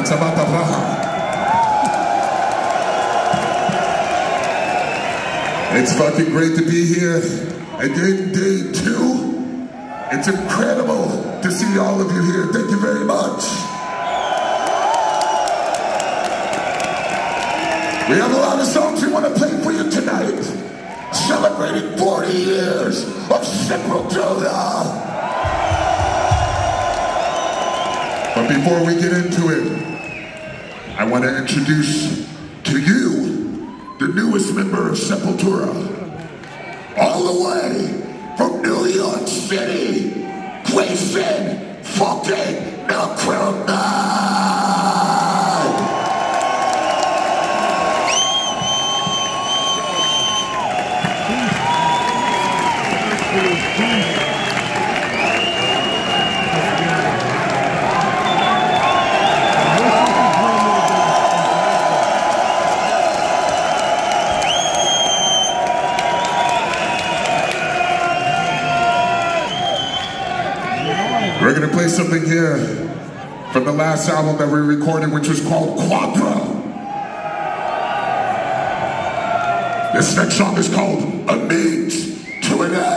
Matzabata Braha. It's fucking great to be here again, day 2. It's incredible to see all of you here. Thank you very much. We have a lot of songs we want to play for you tonight. Celebrating 40 years of Sepultura. But before we get into it, I want to introduce to you the newest member of Sepultura, all the way from New York City, Grayson fucking Nickelback. We're going to play something here from the last album that we recorded, which was called Quadra. This next song is called A Means to an End.